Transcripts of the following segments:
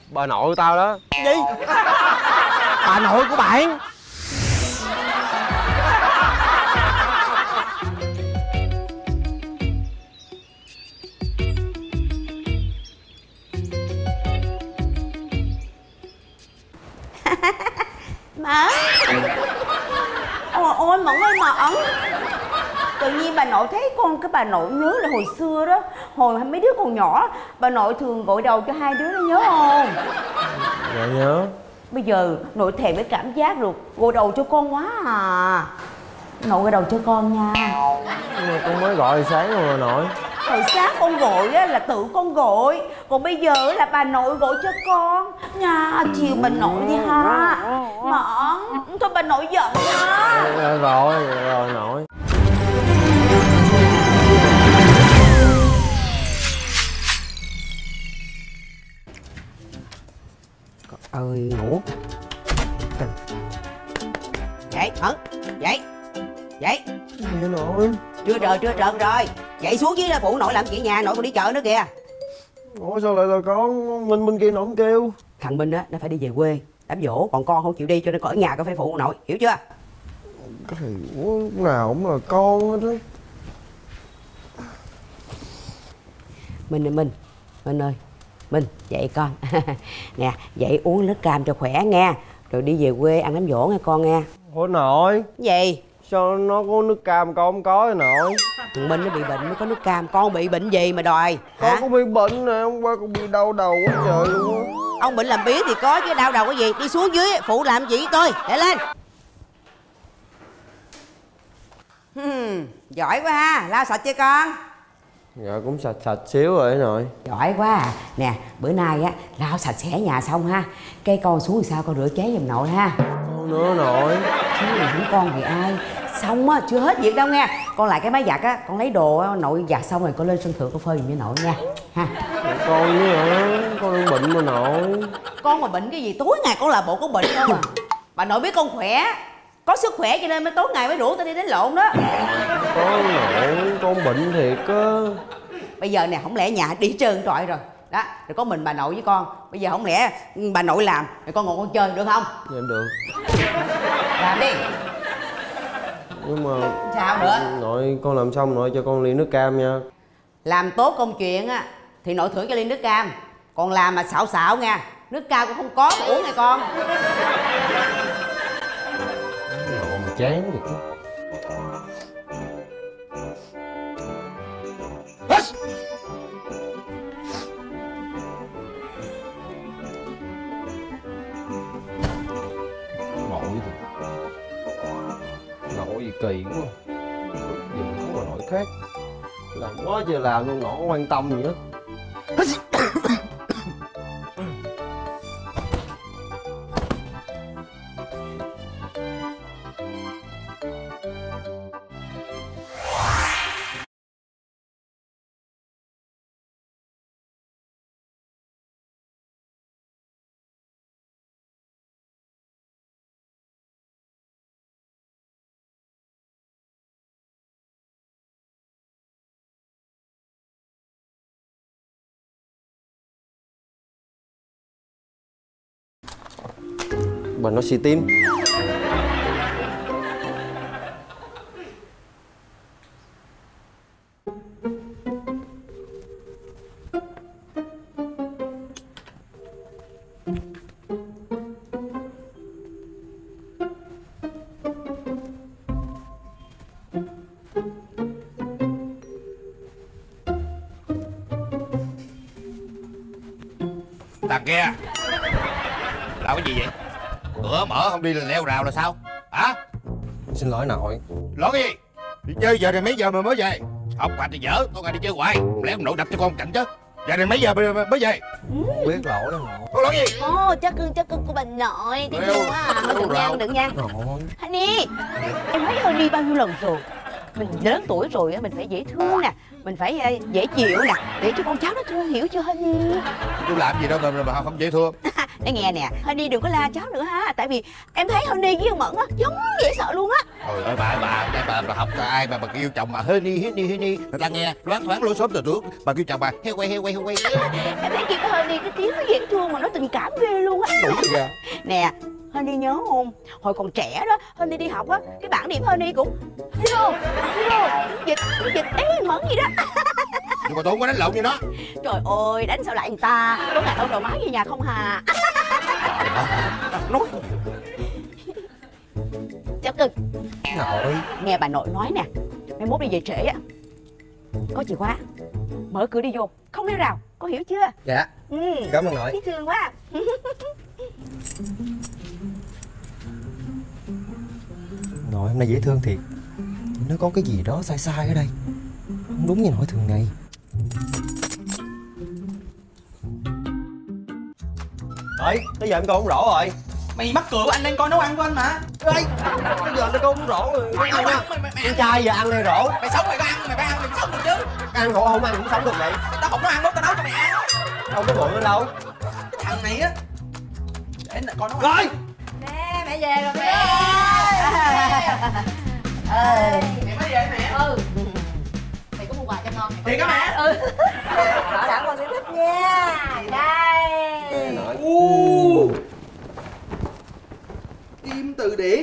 Bà nội của tao đó. Gì? Bà nội của bạn? Mẫn. Ôi Mẫn ơi Mẫn. Tự nhiên bà nội thấy con, cái bà nội nhớ là hồi xưa đó, hồi mấy đứa còn nhỏ, bà nội thường gội đầu cho hai đứa đó, nhớ không? Dạ nhớ. Bây giờ nội thèm cái cảm giác được gội đầu cho con quá à. Nội gội đầu cho con nha. Nhưng mà con mới gọi sáng rồi mà nội. Hồi sáng con gội á là tự con gội, còn bây giờ là bà nội gội cho con nha. Chiều bà nội đi ha. Mẫn, thôi bà nội giận ha. Rồi nội. Ơi ngủ. Dậy Mẫn, dậy. Dậy. Gì vậy nội? Chưa trợn rồi. Dậy xuống dưới là phụ nội làm chuyện nhà, nội còn đi chợ nữa kìa. Ủa sao lại là con Minh bên kia nó không kêu? Thằng Minh á, nó phải đi về quê đám giỗ, còn con không chịu đi cho nên con ở nhà con phải phụ nội, hiểu chưa? Cái gì lúc nào cũng là con hết á. Minh ơi, Minh dậy con. Nè, dậy uống nước cam cho khỏe nha, rồi đi về quê ăn đám giỗ nghe con nghe. Ủa nội, Gì? sao nó có nước cam con không có vậy nội? Thằng Minh nó bị bệnh mới có nước cam, con bị bệnh gì mà đòi Con hả? cũng bị bệnh nè, hôm qua con bị đau đầu quá trời luôn á. Ông bệnh làm biếng thì có chứ đau đầu cái gì, đi xuống dưới phụ làm gì với tôi, để lên. Giỏi quá ha, lau sạch chưa con? Dạ cũng sạch xíu rồi nội. Giỏi quá à. Nè, bữa nay á lau sạch sẽ nhà xong ha, cái con xuống thì sao con rửa chén giùm nội ha. Con nữa nội. Chứ mà không con thì ai. Xong á, chưa hết việc đâu nghe. Con lại cái máy giặt á, con lấy đồ á, nội giặt xong rồi con lên sân thượng con phơi giùm cho nội nha ha. Con nữa hả? Con đang bệnh mà nội. Con mà bệnh cái gì, tối ngày con là bộ con bệnh không à. Bà nội biết con khỏe, có sức khỏe cho nên mới tối ngày mới rủ tao đi đánh lộn đó. Con nội, con bệnh thiệt á. Bây giờ nè, không lẽ nhà đi trơn trọi rồi đó, rồi có mình bà nội với con. Bây giờ không lẽ bà nội làm rồi con ngồi con chơi được không? Dạ được. Làm đi. Nhưng mà Sao nữa? nội, con làm xong nội cho con ly nước cam nha. Làm tốt công chuyện á thì nội thưởng cho ly nước cam. Còn làm mà xạo nha, nước cam cũng không có mà uống nghe con. Nội mà chán vậy. Nội gì kỳ quá. Nhìn không có nội khác. Làm quá trời làm luôn, nội không quan tâm gì hết. Bà nói xì tim. Thằng kia làm cái gì vậy? Cửa mở không đi là leo rào là sao hả? Xin lỗi nội. Lỗi cái gì? Đi chơi giờ này mấy giờ mà mới về? Học hành thì dở, tôi ngày đi chơi hoài, lẽ nội đập cho con cạnh chứ. Giờ này mấy giờ mới về? Biết lỗi đó nội. Có lỗi gì? Ồ, chắc cưng của bà nội. Thấy chưa á? Thôi đừng nha. Nội. Honey, em nói với Honey bao nhiêu lần rồi, mình lớn tuổi rồi á, mình phải dễ thương nè, mình phải dễ chịu nè, để cho con cháu nó thương hiểu cho Honey. Tôi làm gì đâu mà không dễ thương. Để nghe nè, Honey đừng có la cháu nữa ha. Tại vì em thấy Honey với ông Mẫn á giống dễ sợ luôn á. Trời ơi bà học ai mà bà kêu chồng bà Honey người ta nghe loáng thoáng lối xóm từ trước. Bà kêu chồng bà heo quay. Em thấy kêu cái Honey cái tiếng nó dễ thương mà nó tình cảm ghê luôn á. Đủ rồi kìa. Nè, Honey nhớ không? Hồi còn trẻ đó, Honey đi học á, cái bảng điểm Honey cũng Hero, dịch ấy Mẫn gì đó. Nhưng mà tôi không có đánh lộn như nó. Trời ơi, đánh sao lại người ta? Có ngày ông đầu máy về nhà không hà? Nói Cháu Cưng, Nội. nghe bà nội nói nè, mai mốt đi về trễ á, có chìa khóa, mở cửa đi vô, không leo rào, có hiểu chưa? Dạ. Cảm ơn nội. Thấy thương quá. Nội hôm nay dễ thương thiệt. Nó có cái gì đó sai sai ở đây, không đúng như nội thường ngày. Đấy, tới giờ em coi không rõ rồi. Mày mắc cười của anh đang coi nấu ăn của anh mà. Ê, bây giờ tôi coi không rõ rồi. Mày không ăn, mày Con trai giờ ăn này rổ. mày sống mày có ăn, mày phải ăn mày mới sống được chứ. Ăn khổ không ăn cũng sống được vậy. Tao không có ăn đâu, tao nấu cho mày ăn. Không có bự ở đâu. Cái thằng này á, để coi nấu ăn. Coi. Nè, mẹ về rồi mẹ. Mẹ mới về mẹ. Mày có mua quà cho con. Thiệt á mẹ. Bảo đảm con sẽ thích nha. Đây. Kim từ điển.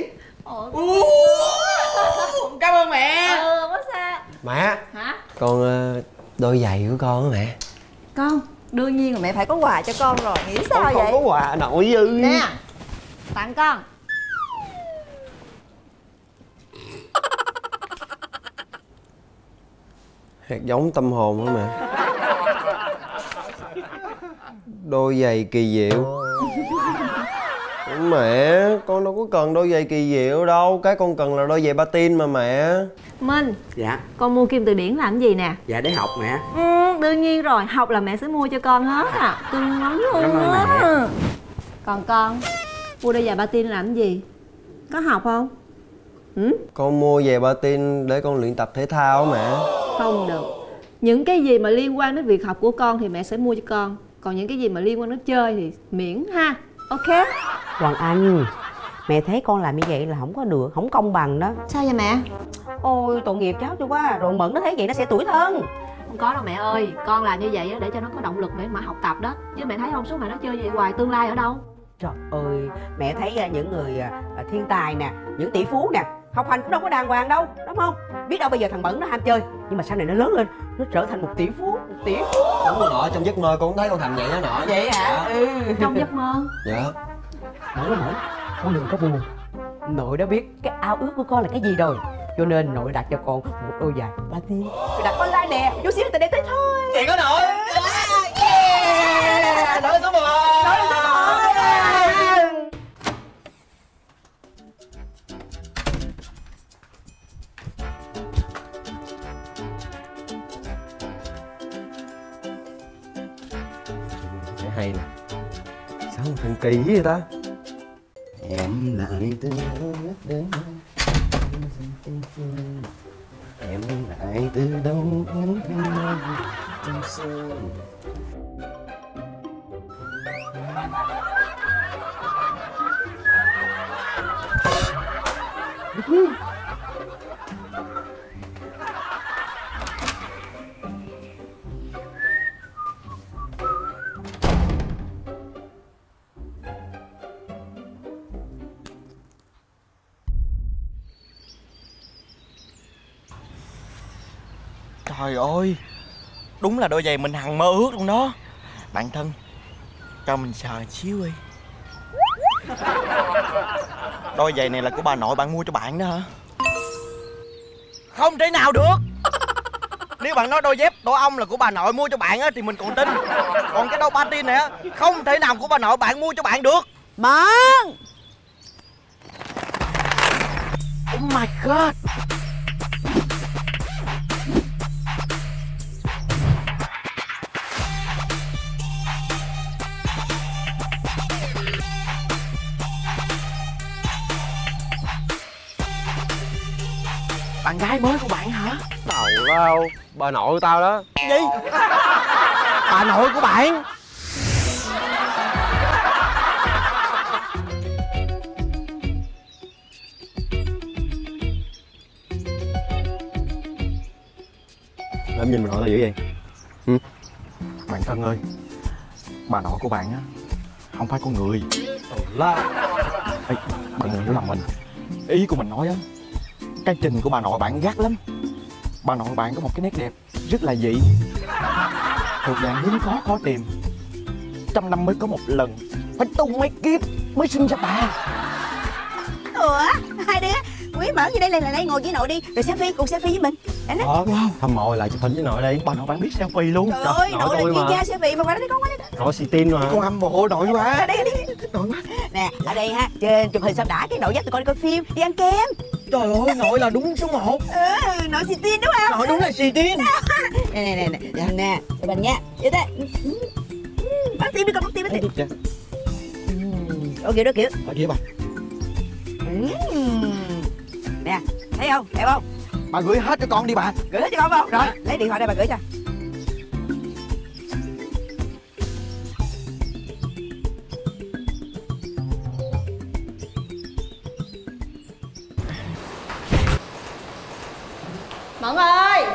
Cảm ơn mẹ. Có sao. Mẹ. Hả? Con đôi giày của con á mẹ. Con, đương nhiên là mẹ phải có quà cho con rồi. Nghĩ sao Con vậy? không có quà nội dư. Nè, tặng con. Hạt giống tâm hồn hả mẹ? Đôi giày kỳ diệu. Mẹ, con đâu có cần đôi giày kỳ diệu đâu. Cái con cần là đôi giày patin mà mẹ. Minh, Dạ. con mua kim từ điển làm gì nè? Dạ để học mẹ. Đương nhiên rồi, học là mẹ sẽ mua cho con hết à. Cưng lắm luôn Cảm ơn á. mẹ. Còn con, mua đôi giày patin làm gì? Có học không? Con mua giày patin để con luyện tập thể thao mẹ. Không được. Những cái gì mà liên quan đến việc học của con thì mẹ sẽ mua cho con. Còn những cái gì mà liên quan đến chơi thì miễn ha. Ok? Hoàng Anh, mẹ thấy con làm như vậy là không có được, không công bằng đó. Sao vậy mẹ? Ôi, tội nghiệp cháu cho quá. Rồi Mẫn nó thấy vậy nó sẽ tủi thân. Không có đâu mẹ ơi. Con làm như vậy để cho nó có động lực để mà học tập đó. Chứ mẹ thấy không, suốt ngày nó chơi vậy hoài tương lai ở đâu? Trời ơi, mẹ thấy những người thiên tài nè, những tỷ phú nè, học hành cũng đâu có đàng hoàng đâu, đúng không? Biết đâu bây giờ thằng Mẫn nó ham chơi, nhưng mà sau này nó lớn lên, nó trở thành một tỷ phú. Đúng rồi nội, trong giấc mơ con cũng thấy con thành vậy đó nội. Vậy hả? Trong giấc mơ. Dạ. Mẫn, con đừng có buồn. Nội đã biết cái ao ước của con là cái gì rồi, cho nên nội đặt cho con một đôi giày patin. Rồi đặt online nè, chút xíu từ đây tới thôi. Vậy có nội. Yeah. Nội số 1. Hay nè. Sao mà thần kỳ vậy ta? Em lại từ đâu đến, em lại từ đâu Trời ơi, đúng là đôi giày mình hằng mơ ước luôn đó. Bạn thân, cho mình sờ xíu đi. Đôi giày này là của bà nội bạn mua cho bạn đó hả? Không thể nào được. Nếu bạn nói đôi dép tổ ong là của bà nội mua cho bạn á thì mình còn tin. Còn cái đôi patin này á, không thể nào của bà nội bạn mua cho bạn được. Mẫn! Oh my god. Bạn gái mới của bạn hả? Tào lao, bà nội tao đó. Gì? Bà nội của bạn. Em nhìn bà nội là dữ vậy? Bạn thân ơi, bà nội của bạn á không phải con người. Ê, bạn đừng hiểu lầm mình. Ý của mình nói á, cái trình của bà nội bạn gắt lắm. Bà nội bạn có một cái nét đẹp rất là dị, thuộc dạng hiếm khó tìm. 100 năm mới có một lần, phải tung mấy kiếp mới sinh ra bà. Ủa, hai đứa Quý mở như đây là đây, ngồi với nội đi rồi selfie, cùng selfie với mình. Thăm mồi lại chụp hình với nội đi. Bà nội bạn biết selfie luôn. Trời ơi, nội là chuyên gia selfie mà qua đây con qua đây. Nội xì tin mà. Con hâm mộ nội quá. Đây Nội quá. nè, ở đây ha, trên chụp hình sao đã, cái nội dắt tụi con đi coi phim, đi ăn kem. Trời ơi, nội là đúng số 1. Nội xì tin đúng không? Nội đúng là xì tin. Nè, nè, chụp hình nha. Vậy đây. Bắt tim đi con, bắt tim. Đó kiểu. Ở kia bà. Nè, thấy không? Đẹp không? Bà gửi hết cho con đi bà. Gửi hết cho con không? Rồi, lấy điện thoại đây bà gửi cho. Mẫn ơi.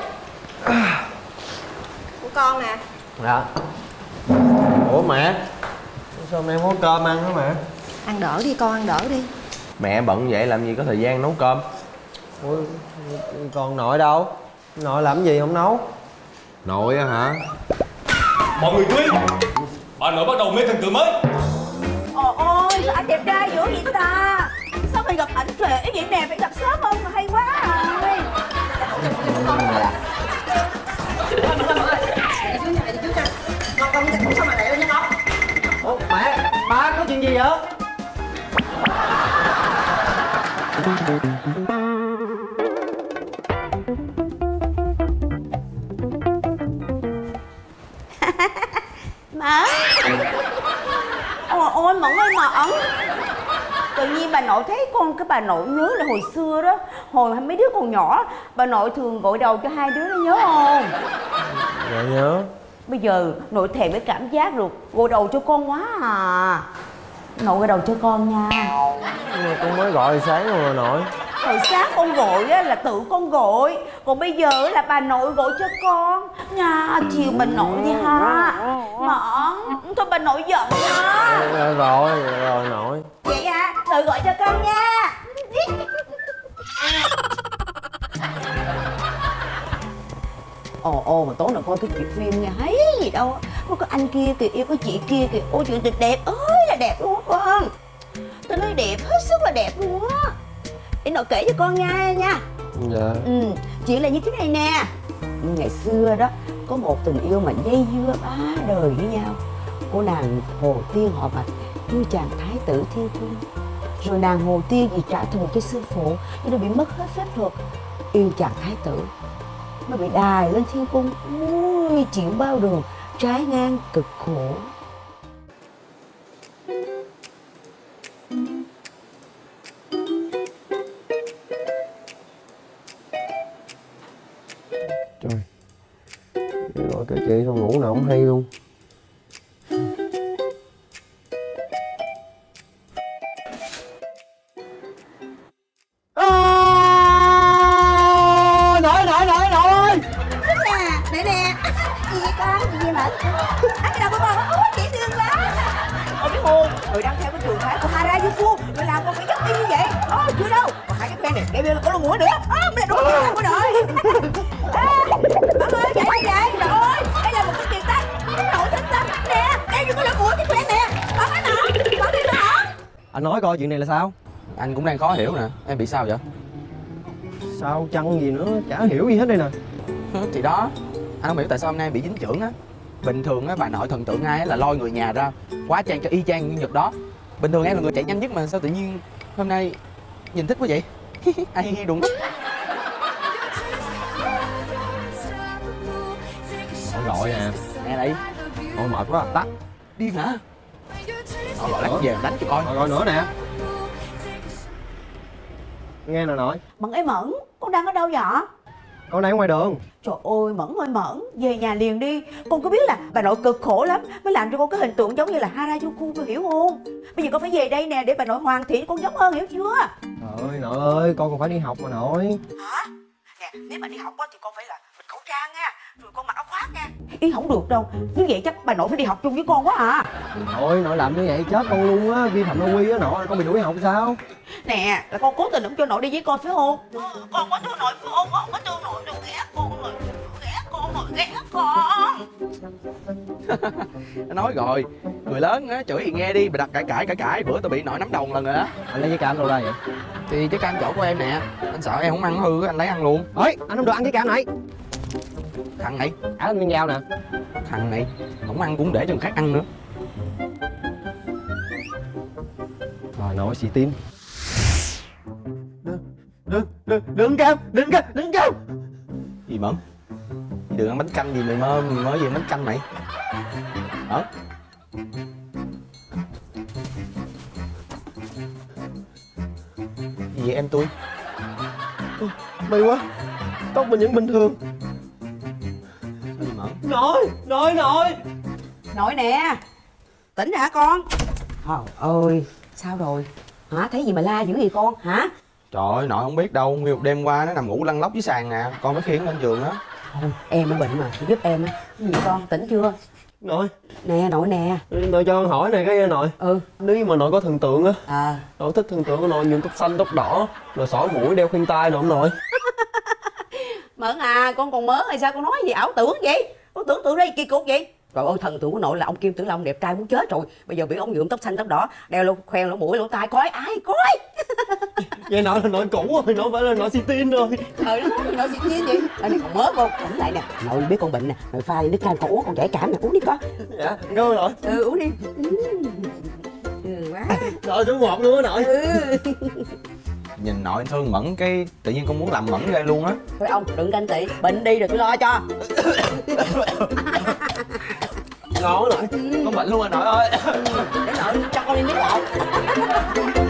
Của con nè. Dạ. Ủa mẹ, sao hôm nay không có cơm ăn hả mẹ? Ăn đỡ đi con, ăn đỡ đi. Mẹ bận vậy làm gì có thời gian nấu cơm. Ủa, còn nội đâu? Nội làm gì không nấu? Nội á hả? Mọi người chú ý, bà nội bắt đầu mê thần tượng mới. Ôi, sao anh đẹp trai dữ vậy ta? Sao mày gặp ảnh trễ vậy nè, phải gặp sớm không? Hay quá rồi. Ủa mẹ, ba có chuyện gì vậy? Mẫn. Ôi Mẫn ơi Mẫn. Tự nhiên bà nội thấy con, cái bà nội nhớ là hồi xưa đó, hồi mấy đứa còn nhỏ, bà nội thường gội đầu cho hai đứa đó, nhớ không? Dạ nhớ. Bây giờ nội thèm cái cảm giác được gội đầu cho con quá à. Nội gội đầu cho con nha. Nhưng mà con mới gọi sáng rồi mà nội. Hồi sáng con gội á là tự con gội, còn bây giờ là bà nội gội cho con nha. Chiều bà nội đi ha. Mẫn, thôi bà nội giận nha. Rồi nội. Vậy hả? Tự gọi cho con nha. Ồ mà tối nào coi cái chuyện phim nha, thấy gì đâu. Có anh kia kìa, yêu cái chị kia kìa. Ôi chuyện tuyệt đẹp ơi là đẹp luôn á con. Tôi nói đẹp, hết sức là đẹp luôn á. Để nội kể cho con nghe nha. Dạ. Chuyện là như thế này nè. Ngày xưa đó, có một tình yêu mà dây dưa 3 đời với nhau. Cô nàng Hồ Tiên họ Bạch yêu chàng thái tử Thiên Cung. Rồi nàng Hồ Tiên vì trả thù cho sư phụ cho nên bị mất hết phép thuật. Yêu chàng thái tử mà bị đài lên Thiên Cung. Ui, chịu bao đường trái ngang cực khổ. Trời, gọi cái chị xong ngủ nào không hay luôn. Nè, gì vậy con? Gì vậy Mẫn? Cái đầu của con, ôi chị thương quá. Ôi biết không, người đang theo cái trường phái của Harajuku, người làm con phải giống y như vậy. Chưa đâu, còn hai cái quen này, kể là có lông mũi nữa. Mới là đúng rồi của đội. Mẫn ơi, chạy vậy, trời ơi, đây là một cái tuyệt tác. Cái nội thích lắm nè, đây đừng có lông mũi cái quen nè. Mẫn ơi nọ, Mẫn đi nọ. Anh nói coi chuyện này là sao? Anh cũng đang khó hiểu nè, em bị sao vậy? Sao chăng gì nữa, chả hiểu gì hết đây nè. Thì đó, anh không hiểu tại sao hôm nay em bị dính chưởng á. Bình thường á, bà nội thần tượng ai á là lôi người nhà ra hóa trang cho y chang nhân vật đó. Bình thường em là người chạy nhanh nhất mà sao tự nhiên hôm nay nhìn thích quá vậy? Ai đụng. Nội gọi nè. Nghe đây. Nội mệt quá, tắt. Điên hả? Nội gọi lát về đánh cho coi. Nội gọi nữa nè. Nghe nè nội. Mẫn ơi Mẫn, con đang ở đâu vậy? Con đang ở ngoài đường. Trời ơi Mẫn ơi Mẫn, về nhà liền đi. Con có biết là bà nội cực khổ lắm mới làm cho con cái hình tượng giống như là Harajuku, con hiểu không? Bây giờ con phải về đây nè để bà nội hoàn thiện con giống hơn, hiểu chưa? Trời ơi nội ơi, con còn phải đi học mà nội. Hả? Nè, nếu mà đi học á thì con phải là bịt khẩu trang nha. Rồi ý không được đâu. Như vậy chắc bà nội phải đi học chung với con quá à. Nội làm như vậy chết con luôn á, vi phạm nội quy á nội, con bị đuổi học sao? Nè, là con cố tình không cho nội đi với con phải không? Con có thương nội phải không? Con có thương nội đừng ghét con rồi. Ghét con rồi, ghét con. Nó nói rồi, người lớn á chửi thì nghe đi, bà đặt cãi bữa tao bị nội nắm đồng lần rồi đó. Anh lấy trái cam đâu ra vậy? Thì trái cam chỗ của em nè, anh sợ em không ăn hư anh lấy ăn luôn. Ơi, anh không được ăn trái cam này. Thằng này, Ăn miếng dao nè. thằng này không ăn cũng để cho người khác ăn nữa. Rồi nội xì tim. Đừng cam. Gì Mẫn? Đừng ăn bánh canh gì mày mơ gì bánh canh mày? Hả? Gì vậy em tôi? May quá, tóc mình vẫn bình thường. Sao gì Mẫn? Nội. Nội nè, tỉnh hả con? Trời ơi, sao rồi? Hả, thấy gì mà la dữ vậy con, hả? Trời ơi, nội không biết đâu, nguyên một đêm qua nó nằm ngủ lăn lóc dưới sàn nè, con mới khiêng lên giường á. Thôi, em mới bệnh mà, giúp em á. Cái gì con, tỉnh chưa? Nội, Nè, nội nè. nội cho con hỏi này cái nội. Nếu như mà nội có thần tượng á, nội thích thần tượng của nội nhuộm tóc xanh tóc đỏ, rồi xỏ mũi đeo khuyên tai nội không nội? Mẫn à, con còn mớ hay sao con nói gì ảo tưởng vậy? Con tưởng tượng đây kỳ cục vậy? Trời ơi, thần tượng của nội là ông Kim Tử Long đẹp trai muốn chết rồi. Bây giờ bị ông nhuộm tóc xanh tóc đỏ, đeo lỗ khoen lỗ mũi lỗ tai, coi ai coi. Vậy nội là nội cũ rồi, nội phải là nội xì tin rồi. Trời đất ơi, nội xịt nhiên vậy? Đây còn mớ con, tỉnh lại nè. Nội biết con bệnh nè, nội pha nước cam con uống, con chảy cảm nè, uống đi con. Dạ, cảm ơn nội. Uống đi. Quá. Nội số 1 luôn á nội. Nhìn nội thương Mẫn cái tự nhiên con muốn làm Mẫn ghê luôn á. Thôi ông đừng ganh tị, bệnh đi rồi tôi lo cho. Ngon á nội. Con bệnh luôn rồi nội ơi. Để nội cho con đi nước lọc.